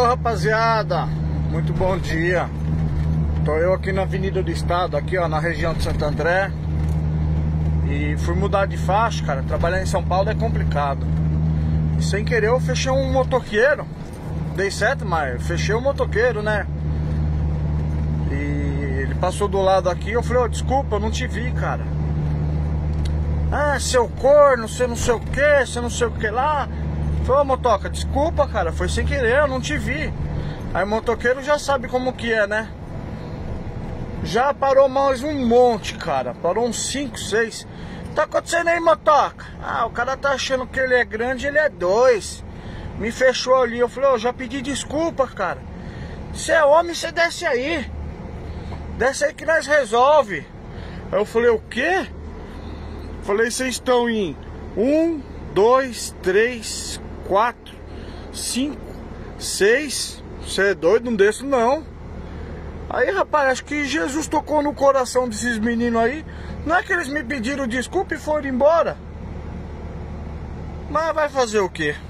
rapaziada, muito bom dia. Tô eu aqui na Avenida do Estado, aqui ó, na região de Santo André. E fui mudar de faixa, cara. Trabalhar em São Paulo é complicado. E sem querer eu fechei um motoqueiro. Dei certo, mas fechei o motoqueiro, né? E ele passou do lado aqui, eu falei, desculpa, eu não te vi, cara. Ah, seu corno, você não sei o que, você não sei o que lá. Falei, motoca, desculpa, cara, foi sem querer, eu não te vi. Aí o motoqueiro já sabe como que é, né? Já parou mais um monte, cara. Parou uns 5, 6. Tá acontecendo aí, motoca? Ah, o cara tá achando que ele é grande, ele é 2. Me fechou ali, eu falei, já pedi desculpa, cara. Você é homem, você desce aí. Desce aí que nós resolve. Aí eu falei, o quê? Falei, vocês estão em 1, 2, 3, 4, 5, 6. Você é doido? Não desço não. Aí, rapaz, acho que Jesus tocou no coração desses meninos aí. Não é que eles me pediram desculpa e foram embora? Mas vai fazer o quê?